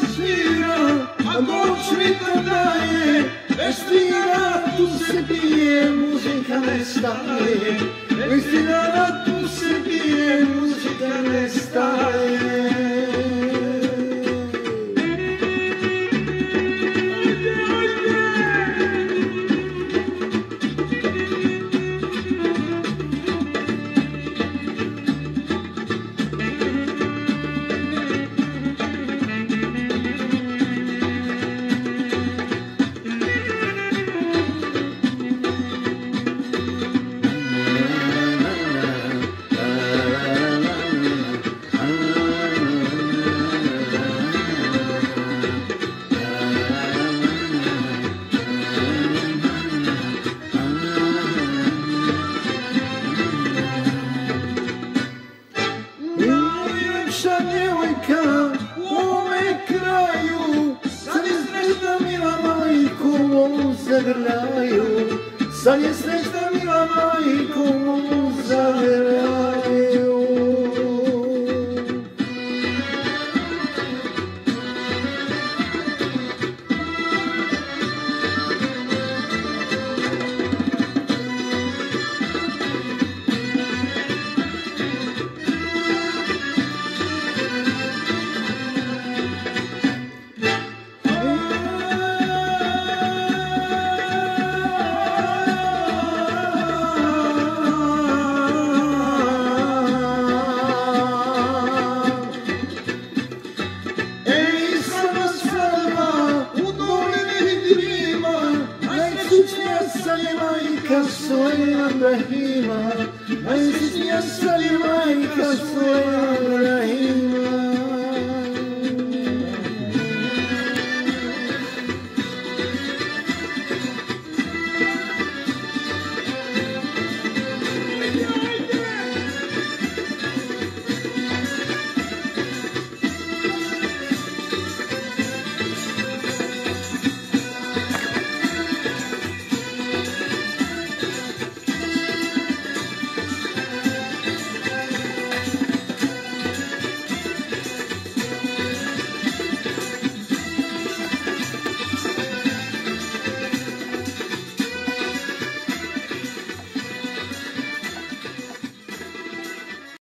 svira, a noć vitra daje, vestina tu se bije, muzika ne staje, vestina tu se bije, muzika ne staje. Djevojka u ovome kraju, sad je srećna mila majku moju zagrljaju, sad je srećna mila majku moju zagrljaju. Majka svoja Ibrahima, najsrećnija sam je majka svoja Ibrahima.